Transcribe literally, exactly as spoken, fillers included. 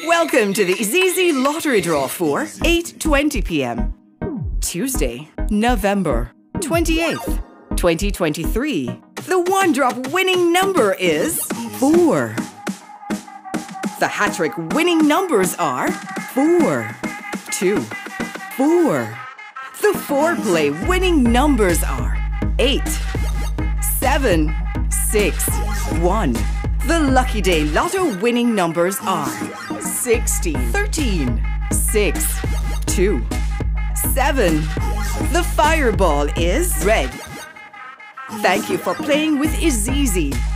Welcome to the IZIZZI lottery draw for eight twenty p m Tuesday, November twenty-eighth, twenty twenty-three. The one-drop winning number is four. The HaTTrik winning numbers are four, two, four. The four-play winning numbers are eight, seven, six, one. The LuckyDayLotto winning numbers are sixty, thirteen, six, two, seven. The fireball is red. Thank you for playing with IZIZZI.